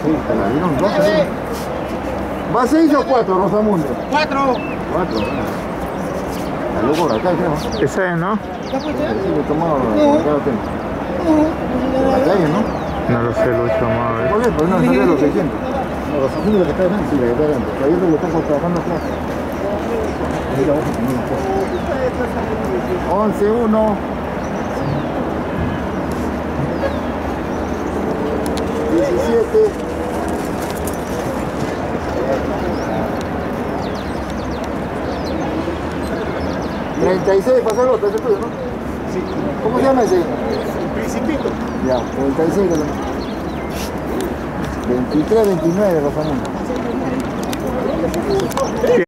Sí, te la dieron dos. ¿Va 6 o 4, Rosamundo? 4. 4, está loco por acá, creo. Esa es, ¿no? Sí, le he tomado acá lo tengo. La calle, ¿no? No lo sé, lo he tomado. ¿Por qué? Pues no, salió los 600. No, Rosamundo la que está adelante. Sí, la que está adelante. Todavía lo estamos trabajando atrás. Mira, vamos a poner una cosa. 11-1. 17. 36, pasó el otro, ese tuyo, ¿no? Sí. ¿Cómo se llama ese? El Principito. Ya, 36 de los 23, 29 de Rosamundo.